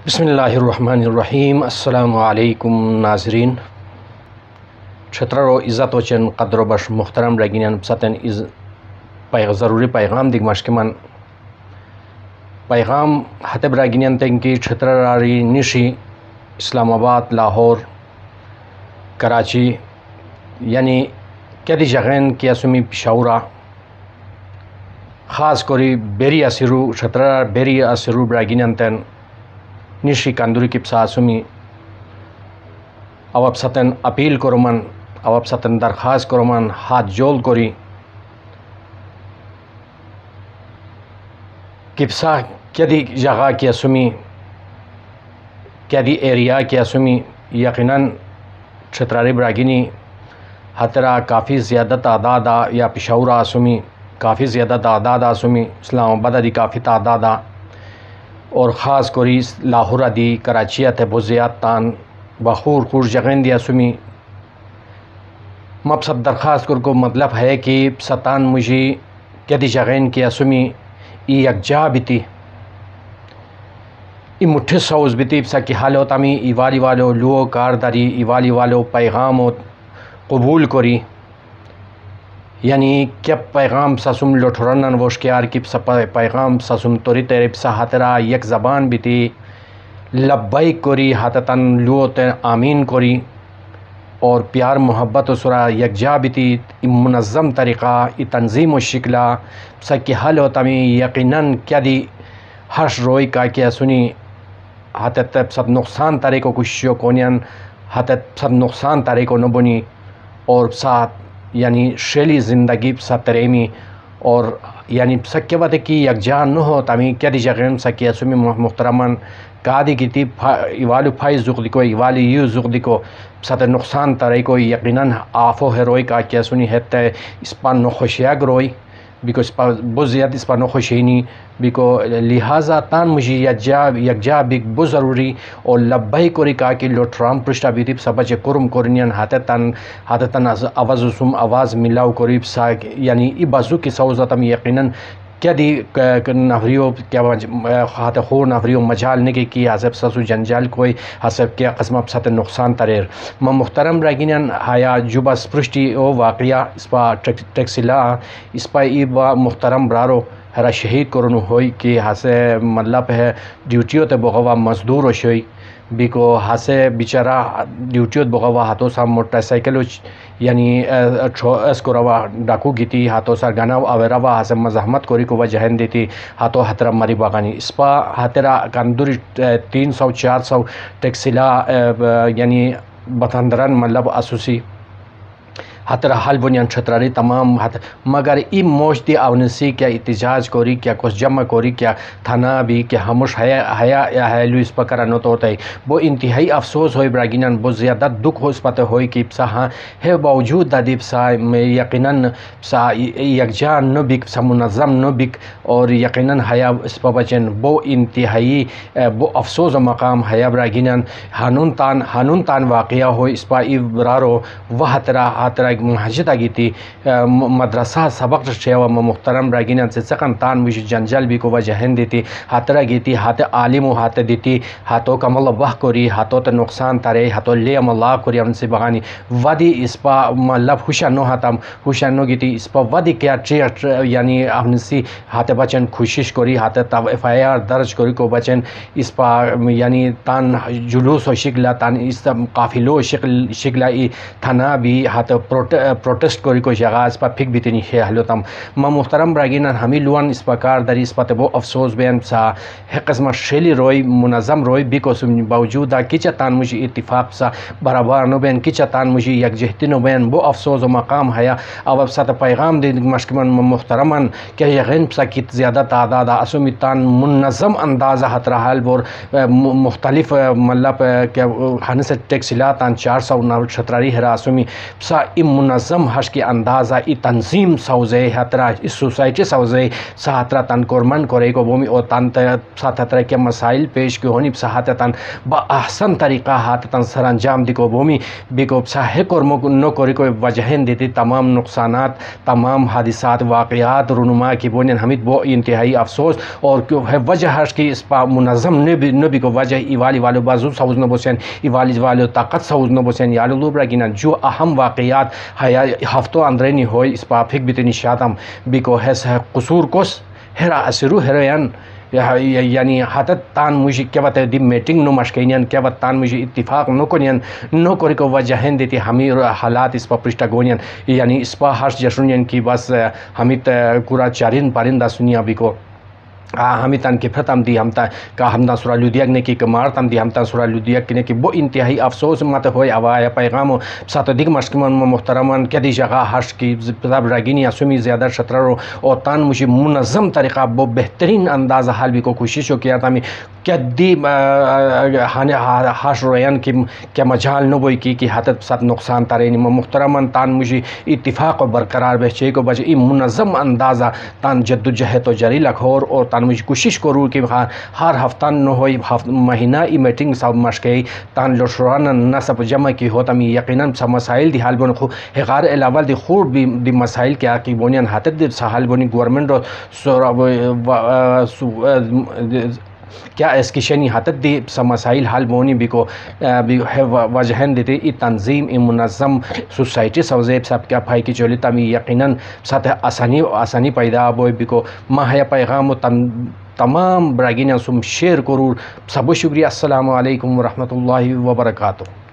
بسم اللہ الرحمن الرحیم۔ السلام علیکم ناظرین۔ چھترو عزت وچن قدر و بش محترم رگینان ستن ضروری پیغام دیگ مشکمان پیغام حتب رگینان تنکی چھتراری نشی اسلام آباد، لاہور، کراچی یعنی کدی جگین کی اسمی پشاورا خاص کری بیری اسیرو چھترار بیری اسیرو برگینان تن نشی کندوری کی پساسمی اواب ستن اپیل کرمان، اواب ستن درخواست کرمان، ہاتھ جول کری کپسا کدی جگہ کی اسمی کدی ایریا کی اسمی یقیناً چھتراری براگینی حترا کافی زیادہ تعداد یا پشاورا اسمی کافی زیادہ تعداد اسمی اسلام آباد دی کافی تعداد اور خاص کری لاہور دی کراچی تے بزیات تان بخور خور جگین دی اسمی مقصد درخواست کو مطلب ہے کہ ستان مجھے کدی جگین کی اسمی ای یکجا بیتی ای مٹھے سوز بیتی پسا کی حال ہوتا می ایوالی والو لو کارداری ایوالی والو پیغام قبول کری یعنی کیا پیغام ساسم لٹھرنن وشکیار کی پیغام ساسم توری تیرے پسا حترا یک زبان بیتی لبیک کری حتتن لو تے آمین کری اور پیار محبت و سرا یکجا بیتی منظم طریقہ ای تنظیم و شکلہ پسا کی حل ہوتا میں یقیناً کیا دی ہرش روئی کا کیا سنی حتت سب نقصان طریقوں کشیو کونین حتت سب نقصان طریقوں نبنی اور ساتھ یعنی شیلی زندگی پسا تریمی اور یعنی پسا کیا بات ہے کہ یکجا نہ ہو تامی کیا دی جگرم سا کیا سمی محترمان کادی کی تی ایوالو پھائی زغ دیکو ایوالی یو زغ دیکو پسا تے نقصان طریقوں یقیناً آفو ہے روئی کا کیا سنی ہے تے اس پا نخوشیاگ روئی بیکو اس پا بہت زیادہ اس پا نخوشینی بیکو لہذا تان مجھے یکجا بیک بہت ضروری اور لبائی کوری کا کہ لوٹرام پرشتا بیتی پسا بچے کرم کرنین حتتن آواز ملاو کوری پسا یعنی ای بازو کی سوزتا میں یقیناً کیا دی نفریو کیا خات خور نفریو مجال نگی کی حسب ساسو جنجال کوئی حسب کیا قسم پسات نقصان تریر محترم رگینن ہایا جوبا سپرشتی او واقعہ اس پا ٹیکسیلا اس پا ای با محترم برارو ہرا شہید کرنو ہوئی کہ ہاسے مطلب ہے ڈیوٹیو تے بغوا مزدور ہو شوئی بیکو ہاسے بیچارہ ڈیوٹیو تے بغوا ہاتھوں سا موٹر سائیکلو یعنی اس کو روا ڈاکو گیتی ہاتھوں سا گناو آوے روا ہاسے مزاحمت کوری کو وجہن دیتی ہاتھوں حترہ مری باغانی اس پا حترہ کاندوری 300-400 ٹیکسیلا یعنی بطندران مطلب اسوسی حتر حال بنیان چھتراری تمام مگر ای موش دی آونسی کیا احتجاج کوری کیا کچھ جمع کوری کیا تھانا بھی کیا ہموش حیا لویس پکرانو تو ہوتا ہے وہ انتہائی افسوس ہوئی براگینان بہت زیادہ دکھ ہو اس پتہ ہوئی کہ پسا ہاں ہے باوجود دادی پسا یقیناً پسا یکجا نو بک پسا منظم نو بک اور یقیناً حیا اس پا بچن وہ انتہائی وہ افسوس و مقام حیا براگینان ہنون تان واقعہ ہوئی اس پا ای برارو وہ حترہ محجد آگی تھی مدرسہ سبق شیوہ محترم راگینان سے سکن تان مجھے جنجل بھی کو وجہن دیتی ہاترہ گیتی ہاتھ عالم و ہاتھ دیتی ہاتھوں کا ملبہ کوری ہاتھوں تے نقصان تارے ہاتھوں لے اللہ کوری ان سے بغانی ودی اس پا ملب خوشانو ہاتم خوشانو گیتی اس پا ودی کیا یعنی انسی ہاتھ بچن کوشش کوری ہاتھ FIR درج کوری کو بچن اس پا یعنی تان جلوس و شکلہ تان اس قافلو شکلہ ای تھانا بھی ہاتھ پروٹیسٹ کوری کو جگہ اس پا پھک بیتی نہیں ہے حلوتم محترم براگینان ہمیں لوان اس پا کار داری اس پا تے وہ افسوس بین سا ہے قسم شیلی روئی منظم روئی بیکو سم باوجودا کچا تان مجھے اتفاق سا برابر نو بین کچا تان مجھے یک جہتی نو بین وہ افسوس و مقام ہے او سا پیغام دے مشکمن محترمان کہ یغین سا کت زیادہ تعداد اسمی تان منظم اندازہ حت رحال بور مختلف مطلب کہ ہنس ٹیکسیلا تان 400 چھتراری ہرا اسمی سا ام منظم حش کی اندازہ ای تنظیم سوزے ہترا اس سوسائٹی سوزے سہترا تن کورمن کرے کو بومی او تن ساتھترا کے مسائل پیش کی ہونی سہت تن با احسن طریقہ ہاتھ تن سر انجام دی کو بومی بیکو ساہ کورمو نو کوری کو وجہن دیتی تمام نقصانات تمام حادثات واقعات رونما کی بونین حمید بو انتہائی افسوس اور کیوں ہے وجہ ہش کی اس پا منظم نبی کو وجہ ایوالی والو بازو سوز نو بوسین ایوالی والو طاقت سوز نو بوسین یالو لوبرا گینا جو اہم واقعات ہفتوں اندرینی ہوئی اس پا پھک بیتنی شاتم بیکو ہے قصور کس ہرا اسرو ہرین یعنی حتت تان مجھے کیا بات دی میٹنگ نو مشکینین کیا بات تان مجھے اتفاق نو کنین نو کری کو وجہن دیتی ہمیں حالات اس پا پرشتہ گونین یعنی اس پا ہرش جشنین کی بس ہمیں کورا چارین پارندہ سنیا بھی کو ہمیں تن کی پھرتم دی ہم تا کا ہم تا سورا لودیاگ نے کی کمار تم دی ہم تا سورا لودیاگ نے کی بو انتہائی افسوس مت ہوئے اوایا پیغام ساتھ دیگ مشکمن محترمان کیا دی جگہ ہرش کی پتاب راگینی اسمی زیادہ شطرارو اور تان مجھے منظم طریقہ بو بہترین انداز حال بھی کو کوشش کیا تھا کیا دی ہاش رویان کی کیا مجال نو بوئی کی حتت ساتھ نقصان تارینی محترمان تان مجھے اتفاق و برقرار بہچے کو بجے ای منظم اندازہ تان جد و جہد و جری لکھور اور تان مجھے کوشش کروں کہ ہر ہفتہ نو ہوئی مہینہ ای میٹنگ سب مشکئی تان لوشرانا نہ سب جمع کی ہوتا میں یقیناً سب مسائل دی حال بون خو غار علاوہ دی خور بھی دی مسائل کیا کی بونیان حتت دی سحال بونی گورنمنٹ کیا اس کی شنی حتت دی سب مسائل حال بونی بھی کو وجہن دیتے ای تنظیم ای منظم سوسائٹی سوزیب سب کیا پھائی کی چولی تمی یقیناً سطح آسانی پیدا بوئی بھی کو ماہ پیغام تمام براگین سم شیئر کرور سب شکریہ السلام علیکم ورحمۃ اللہ وبرکاتہ.